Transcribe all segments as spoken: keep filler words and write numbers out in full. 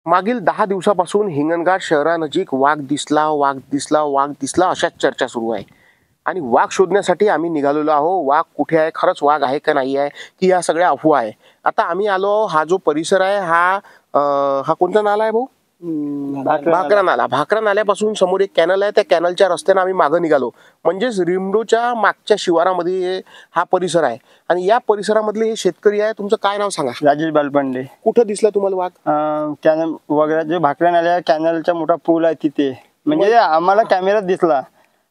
मागील दहा दिवसापासून हिंगणघाट शहरानजीक वाघ दिसला वाघ दिसला वाघ दिसला अशाच चर्चा सुरू आहे आणि वाघ शोधण्यासाठी आम्ही निघालेलो आहो. वाघ कुठे आहे, खरंच वाघ आहे का नाही आहे, की या सगळ्या अफवा आहे. आता आम्ही आलो, हा जो परिसर आहे हा अं, हा कोणता नाला आहे भाऊ? भाकरा नाला. भाकरा नाल्यापासून समोर एक कॅनल आहे, त्या कॅनलच्या रस्त्याने आम्ही मागं निघालो. म्हणजेच रिमडोच्या मागच्या शिवारामध्ये हा परिसर आहे आणि या परिसरामधले हे शेतकरी आहे. तुमचं काय नाव सांगा? राजेश बालपांडे. कुठं दिसला तुम्हाला वाघ? कॅनल वगैरे जे भाकरा नाल्या कॅनलचा मोठा पूल आहे तिथे, म्हणजे आम्हाला कॅमेरात दिसला.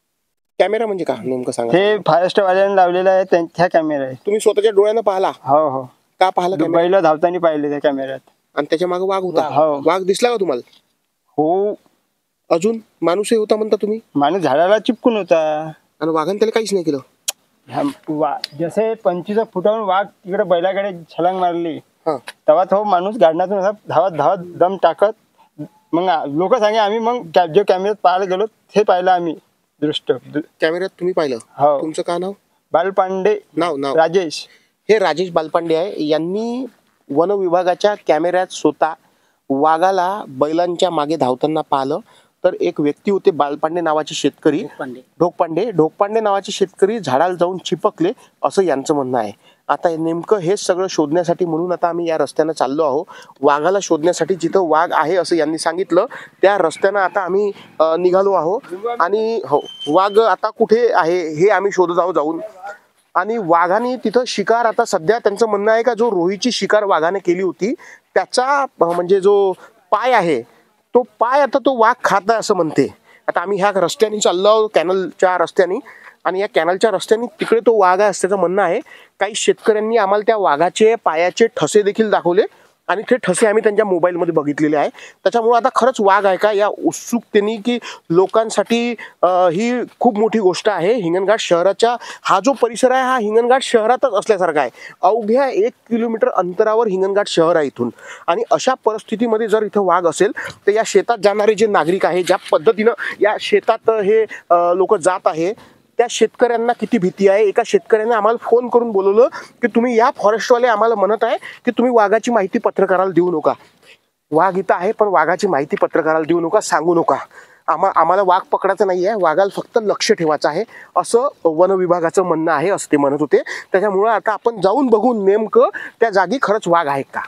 कॅमेरा म्हणजे का नेमकं सांगा? हे फॉरेस्ट वाल्यांनी लावलेला आहे, त्यांचा कॅमेरा आहे. तुम्ही स्वतःच्या डोळ्यानं पाहिला? हो हो. का पाहिलं? बैल धावताना पाहिले त्या कॅमेऱ्यात. आणि त्याच्या मागे वाघ होता? हो. वाघ दिसला का तुम्हाला? हो. अजून माणूसही होता म्हणता तुम्ही? माणूस झाडाला चिपकून होता आणि वाघाने त्याला काहीच नाही केलं. जसे पंचवीस फुटावरून वाघ तिकडे बैलाकडे छलांग मारली, हा, तेव्हा तो माणूस गाडण्यातून असा धावत धावत दम टाकत, मग लोक सांगे आम्ही मग जो कॅमेऱ्यात पाहायला गेलो ते पाहिलं आम्ही दृष्ट. कॅमेऱ्यात तुम्ही पाहिलं? हो. तुमचं काय नाव? बालपांडे. नाव नाव राजेश. हे राजेश बालपांडे आहे. यांनी वन विभागाच्या कॅमेऱ्यात स्वतः वाघाला बैलांच्या मागे धावताना पाहिलं. तर एक व्यक्ती होते बालपांडे नावाचे शेतकरी, ढोकपांडे ढोकपांडे नावाचे शेतकरी झाडाला जाऊन चिपकले असं यांचं म्हणणं आहे. आता नेमकं हेच सगळं शोधण्यासाठी म्हणून आता आम्ही या रस्त्यानं चाललो आहोत. वाघाला शोधण्यासाठी जिथं वाघ आहे असं यांनी सांगितलं त्या रस्त्यानं आता आम्ही निघालो आहोत. आणि हो, वाघ आता कुठे आहे हे आम्ही शोधत आहोत जाऊन. आणि वाघाने तिथं शिकार, आता सध्या त्यांचं म्हणणं आहे का जो रोहीची शिकार वाघाने केली होती त्याचा म्हणजे जो पाय आहे तो पाय आता तो वाघ खात आहे असं म्हणते. आता आम्ही ह्या रस्त्याने चाललो आहोत, कॅनलच्या रस्त्याने, आणि या कॅनलच्या रस्त्याने तिकडे तो वाघ आहे असल्याचं म्हणणं आहे. काही शेतकऱ्यांनी आम्हाला त्या वाघाचे पायाचे ठसे देखील दाखवले आणि ते ठसे आम्ही त्यांच्या मोबाईलमध्ये बघितलेले आहे. त्याच्यामुळे आता खरंच वाघ आहे का या उत्सुकतेने, की लोकांसाठी ही खूप मोठी गोष्ट आहे. हिंगणघाट शहराच्या हा जो परिसर आहे हा हिंगणघाट शहरातच असल्यासारखा आहे. अवघ्या एक किलोमीटर अंतरावर हिंगणघाट शहर आहे इथून. आणि अशा परिस्थितीमध्ये जर इथं वाघ असेल तर या शेतात जाणारे जे नागरिक आहे, ज्या पद्धतीनं या शेतात हे लोक जात आहे, त्या शेतकऱ्यांना किती भीती आहे. एका शेतकऱ्याने आम्हाला फोन करून बोलवलं की तुम्ही या, फॉरेस्टवाले आम्हाला म्हणत आहे की तुम्ही वाघाची माहिती पत्रकाराला देऊ नका. वाघ इथं आहे पण वाघाची माहिती पत्रकाराला देऊ नका, सांगू नका. आम्हा आम्हाला वाघ पकडायचं नाही आहे, वाघाला फक्त लक्ष ठेवायचं आहे असं वन विभागाचं म्हणणं आहे असं ते म्हणत होते. त्याच्यामुळं आता आपण जाऊन बघून नेमकं त्या जागी खरंच वाघ आहे का.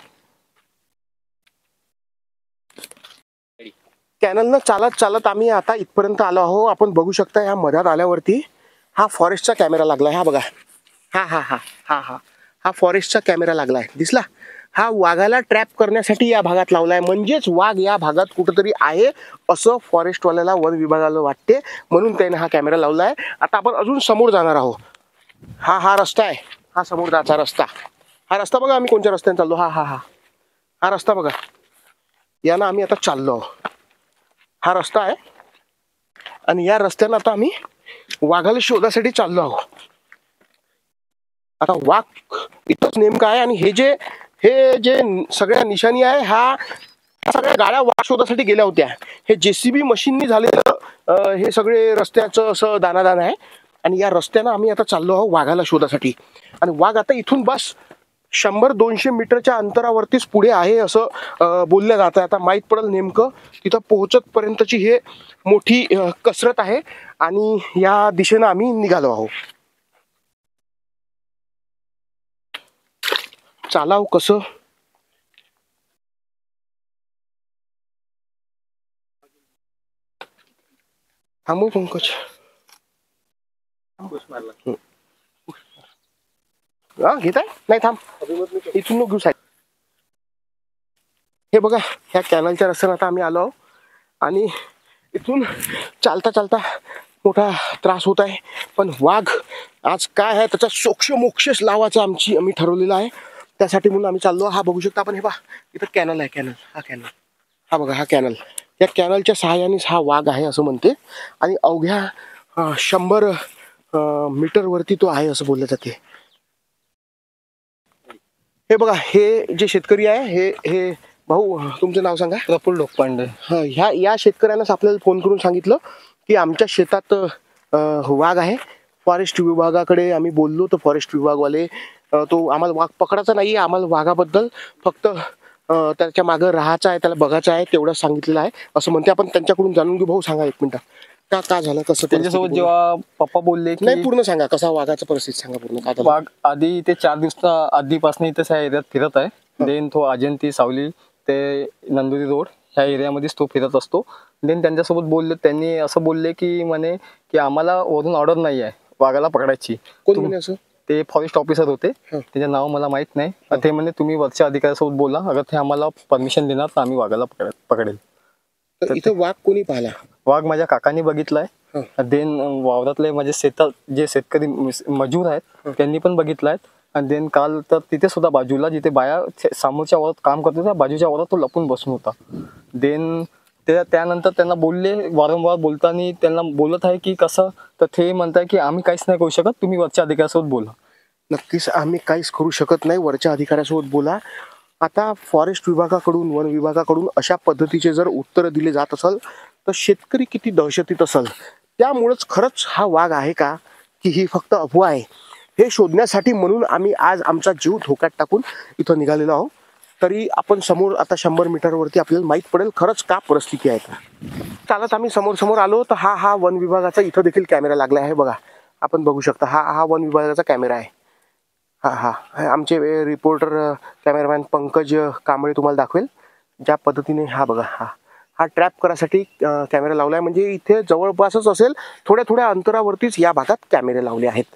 कॅनलनं चालत चालत आम्ही आता इथपर्यंत आलो आहो. आपण बघू शकता ह्या मधात आल्यावरती हा फॉरेस्टचा कॅमेरा लागलाय. हा बघा, हा हा हा हा हा हा फॉरेस्टचा कॅमेरा लागलाय, दिसला? हा वाघाला ट्रॅप करण्यासाठी या भागात लावलाय. म्हणजेच वाघ या भागात कुठंतरी आहे असं फॉरेस्टवाल्याला, वन विभागाला वाटते, म्हणून त्याने हा कॅमेरा लावलाय. आता आपण अजून समोर जाणार आहोत. हा हा रस्ता आहे, हा समोर जायचा रस्ता. हा रस्ता बघा आम्ही कोणत्या रस्त्याने चाललो. हा हा हा हा रस्ता बघा, यानं आम्ही आता चाललो आहोत. हा रस्ता आहे आणि या रस्त्यानं आता आम्ही वाघाला शोधासाठी चाललो आहोत. आता वाघ इथंच नेमका आहे आणि हे जे हे जे सगळ्या निशाणी आहे, हा सगळ्या गाड्या वाघ शोधासाठी गेल्या होत्या. हे जेसीबी मशीननी झालेलं हे सगळे रस्त्याचं असं दानादान आहे. आणि या रस्त्यानं आम्ही आता चाललो आहोत वाघाला शोधासाठी. आणि वाघ आता इथून बस शंभर दोनशे मीटरच्या अंतरावरतीच पुढे आहे असं बोललं जातं. आता माहीत पडेल नेमकं तिथं पोहोचत पर्यंतची हे मोठी कसरत आहे. आणि या दिशेनं आम्ही निघालो आहोत. चालाव कसं, थांबू पंकज, हा घेत आहे नाही, थांब इथून नको घेऊ साहेब. हे बघा ह्या कॅनलच्या रस्त्याने आता आम्ही आलो आहोत आणि इथून चालता चालता मोठा त्रास होत आहे. पण वाघ आज काय आहे त्याचा सोक्ष मोक्षच लावायचं आमची आम्ही ठरवलेलं आहे. त्यासाठी म्हणून आम्ही चाललो. हा बघू शकता आपण, हे बघा इथं कॅनल आहे, कॅनल, हा कॅनल, हा बघा हा कॅनल. या कॅनलच्या सहाय्यानेच हा वाघ आहे असं म्हणते. आणि अवघ्या शंभर मीटरवरती तो आहे असं बोललं जाते. हे बघा हे जे शेतकरी आहे, हे हे भाऊ तुमचं नाव सांगा? प्रफुल्ल ढोकपांडे. हा, ह्या या शेतकऱ्यानंच आपल्याला फोन करून सांगितलं की आमच्या शेतात वाघ आहे. फॉरेस्ट विभागाकडे आम्ही बोललो तर फॉरेस्ट विभागवाले तो आम्हाला वाघ पकडायचा नाही, आम्हाला वाघाबद्दल फक्त अं, त्याच्या मागं राहायचं आहे, त्याला बघायचं आहे, तेवढं सांगितलेलं आहे असं म्हणते. आपण त्यांच्याकडून जाणून घेऊ. भाऊ सांगा एक मिनिट, का का झालं कसं त्यांच्यासोबत परिस्थिती जेव्हा पप्पा बोलले पूर्ण? नाही की पूर्ण सांगा, कसा वाघाचं परिस्थिती सांगा पूर्ण, काय झालं? वाघ आधी ते चार दिवस आधीपासून इथं ह्या एरियात फिरत आहे. देन तो अजंती सावली ते नंदुरी रोड ह्या एरियामध्येच तो फिरत असतो. देन त्यांच्यासोबत बोलले, त्यांनी असं बोलले की म्हणे की आम्हाला वरून ऑर्डर नाही आहे वाघाला पकडायची. कोण तुम- म्हणे असं? ते फॉरेस्ट ऑफिसर होते, हं. त्याचं नाव मला माहित नाही. ते म्हणे तुम्ही वरच्या अधिकाऱ्यासोबत बोला, अगर ते आम्हाला परमिशन देणार तर आम्ही वाघाला पकड पकडेल. तर इथं वाघ कोणी पाहिला? वाघ माझ्या काकांनी बघितलाय. देन वावरातले माझे शेतात जे शेतकरी मिस- मजूर आहेत त्यांनी पण बघितलाय. आणि देन काल तर तिथे सुद्धा बाजूला जिथे बाया थे- समोरच्या वावरात काम करत होत्या, बाजूच्या वावरात तो लपून बसून होता. देन ते त्यानंतर त्यांना बोलले, वारंवार बोलताना त्यांना बोलत आहे की कसं, तर ते म्हणताय की आम्ही काहीच नाही करू शकत, तुम्ही वरच्या अधिकाऱ्यासोबत बोला. नक्कीच आम्ही काहीच करू शकत नाही, वरच्या अधिकाऱ्यासोबत बोला. आता फॉरेस्ट विभागाकडून, वन विभागाकडून अशा पद्धतीचे जर उत्तर दिले जात असेल तर शेतकरी किती दहशतीत असेल. त्यामुळंच खरंच हा वाघ आहे का की ही फक्त अफवा आहे, हे शोधण्यासाठी म्हणून आम्ही आज आमचा जीव धोक्यात टाकून इथं निघालेलो आहोत. तरी आपण समोर आता शंभर मीटरवरती आपल्याला माहीत पडेल खरंच का परिस्थिती आहे का. चालत आम्ही समोर समोर आलो तर हा हा वन विभागाचा इथं देखील कॅमेरा लागला आहे बघा, आपण बघू शकता. हा हा वन विभागाचा कॅमेरा आहे. हा हा आमचे रिपोर्टर कॅमेरामॅन पंकज कांबळे तुम्हाला दाखवेल ज्या पद्धतीने. हा बघा, हा हा ट्रॅप करायसाठी कॅमेरा लावला आहे. म्हणजे इथे जवळपासच असेल, थोड्या थोड्या अंतरावरतीच या भागात कॅमेरे लावले आहेत.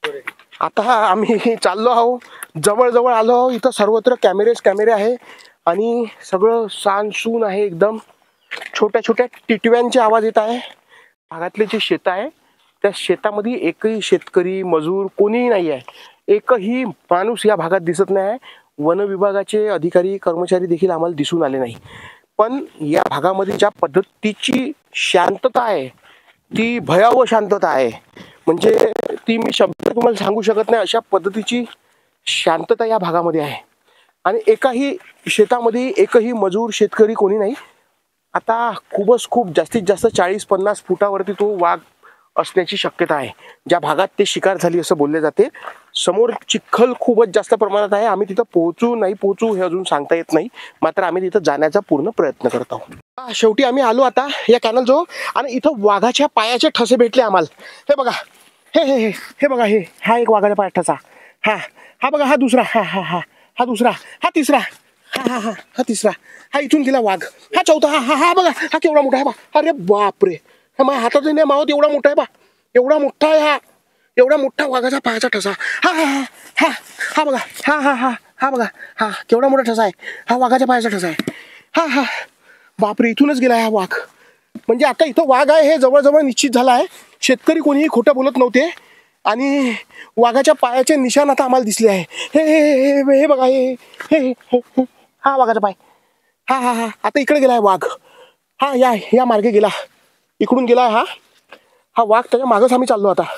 आता आम्ही चाललो आहो, जवळजवळ आलो आहो. इथं सर्वत्र कॅमेरेच कॅमेरे आहे आणि सगळं सानसून आहे एकदम. छोट्या छोट्या टिटव्यांचे आवाज येत आहे. भागातले जे शेत आहे त्या शेतामध्ये एकही शेतकरी मजूर कोणीही नाही आहे, एकही माणूस या भागात दिसत नाही आहे. वन विभागाचे अधिकारी कर्मचारी देखील आम्हाला दिसून आले नाही. पण या भागामध्ये ज्या पद्धतीची शांतता आहे ती भयावह शांतता आहे. म्हणजे ती मी शब्द तुम्हाला सांगू शकत नाही, अशा पद्धतीची शांतता या भागामध्ये आहे. आणि एकाही शेतामध्ये एकही मजूर शेतकरी कोणी नाही. आता खूपच खूप जास्तीत जास्त चाळीस पन्नास फुटावरती तो वाघ असण्याची शक्यता आहे. ज्या भागात ते शिकार झाली असं बोलले जाते. समोर चिखल खूपच जास्त प्रमाणात आहे. आम्ही तिथं पोहोचू नाही पोहोचू हे अजून सांगता येत नाही, मात्र आम्ही तिथं जाण्याचा पूर्ण प्रयत्न करत आहोत. हा, शेवटी आम्ही आलो आता या कॅनल जवळ आणि इथं वाघाच्या पायाचे ठसे भेटले आम्हाला. हे बघा, हे हे हे हे बघा, हे हा एक वाघाच्या पायाचा ठसा. हा हा बघा, हा दुसरा, हा हा हा हा दुसरा, हा तिसरा, हा हा हा हा तिसरा, हा इथून गेला वाघ, हा चौथा, हा हा हा बघा, हा केवढा मोठा आहे बा. अरे बापरे, हा माझ्या हातात नाही मावत एवढा मोठा आहे बा, एवढा मोठा आहे हा, एवढा मोठा वाघाचा पायाचा ठसा. हा हा हा हा हा बघा, हा हा हा हा बघा, हा केवढा मोठा ठसा आहे, हा वाघाच्या पायाचा ठसा आहे. हा हा बापरे, इथूनच गेला हा वाघ. म्हणजे आता इथं वाघ आहे हे जवळजवळ निश्चित झालं आहे. शेतकरी कोणीही खोटं बोलत नव्हते आणि वाघाच्या पायाचे निशाण आता आम्हाला दिसले आहे. हे हे हे हे बघा, हे हे हे हे हा वाघाचा पाय, हा हा हा आता इकडे गेलाय वाघ. हा या या मार्गे गेला, इकडून गेलाय हा हा वाघ. त्याच्या मागच आम्ही चाललो आता.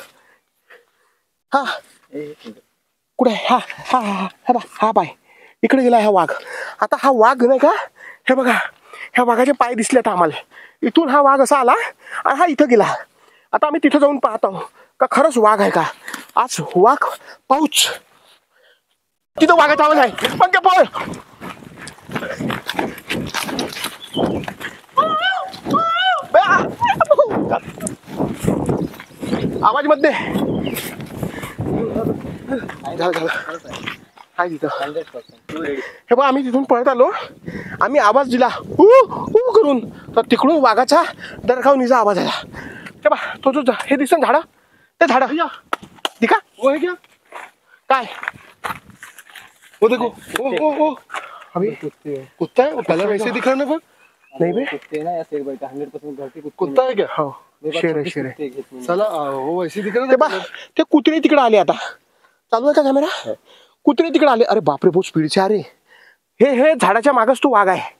हा कुठे आहे? हा हा हा हा बा, हा पाय इकडे गेलाय हा वाघ. आता हा वाघ नाही का, हे बघा ह्या वाघाचे पाय दिसले आता आम्हाला. इथून हा वाघ असा आला आणि हा इथं गेला. आता आम्ही तिथं जाऊन पाहत आहोत का खरंच वाघ आहे का. आज वाघ पाऊच, तिथं वाघाचा आवाज आहे. पण ते पळ, आवाज मध्ये झालं झालं हाय तिथं. हे बघा आम्ही तिथून पळत आलो, आम्ही आवाज दिला ऊ ऊ करून, तर तिकडून वाघाचा दरखावणीचा आवाज आला. हे बा तो जो हे दिसतं झाडं, ते झाडं दिखा वो है क्या, काय वो देखो, ओ ओ ओ अभी कुत्ता है, कलर वैसे दिख रहा ना, पर नहीं बे कुत्ता है क्या. हो शेर आहे, शेर आहे. चला वो वैसे दिख रहा ना. ते कुत्रे तिकडे आले. आता चालू आहे का कॅमेरा? कुत्रे तिकडे आले. अरे बापरे, बहुत स्पीड से अरे हे हे झाडाच्या मागच तो वाघ आहे.